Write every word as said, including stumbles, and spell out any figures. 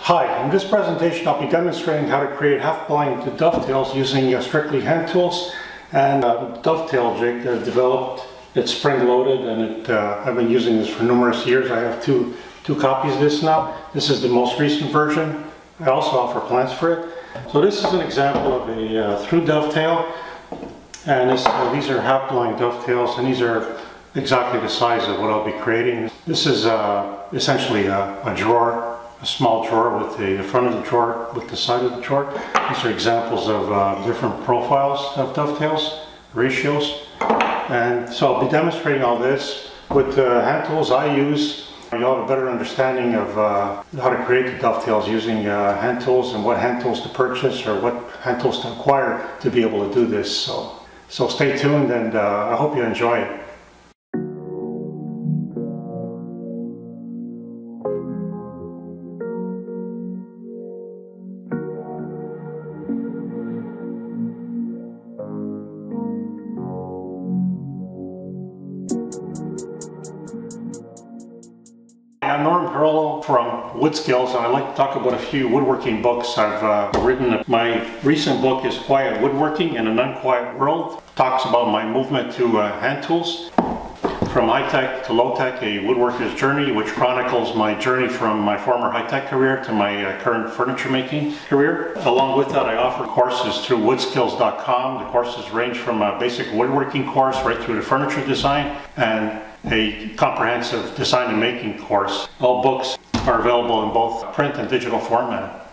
Hi, in this presentation I'll be demonstrating how to create half-blind dovetails using uh, strictly hand tools and uh, Dovetail Jig that I've developed. It's spring-loaded and it, uh, I've been using this for numerous years. I have two, two copies of this now. This is the most recent version. I also offer plans for it. So this is an example of a uh, through dovetail, and this, uh, these are half-blind dovetails, and these are exactly the size of what I'll be creating. This is uh, essentially a, a drawer. A small drawer with the, the front of the drawer with the side of the drawer. These are examples of uh, different profiles of dovetails, ratios. And so I'll be demonstrating all this with uh, hand tools I use. You'll have a better understanding of uh, how to create the dovetails using uh, hand tools and what hand tools to purchase or what hand tools to acquire to be able to do this. So, so stay tuned, and uh, I hope you enjoy it. I'm Norm Perello from WoodSkills, and I'd like to talk about a few woodworking books I've uh, written. My recent book is Quiet Woodworking in an Unquiet World. It talks about my movement to uh, hand tools, from high-tech to low-tech, a woodworker's journey, which chronicles my journey from my former high-tech career to my uh, current furniture-making career. Along with that, I offer courses through wood skills dot com. The courses range from a basic woodworking course right through to furniture design and a comprehensive design and making course. All books are available in both print and digital format.